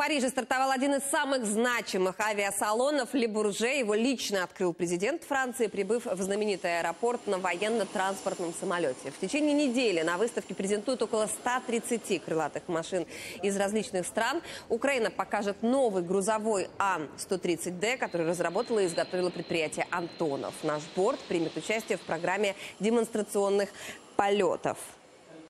Париже стартовал один из самых значимых авиасалонов «Ле Бурже». Его лично открыл президент Франции, прибыв в знаменитый аэропорт на военно-транспортном самолете. В течение недели на выставке презентуют около 130 крылатых машин из различных стран. Украина покажет новый грузовой Ан-130Д, который разработало и изготовило предприятие «Антонов». Наш борт примет участие в программе демонстрационных полетов.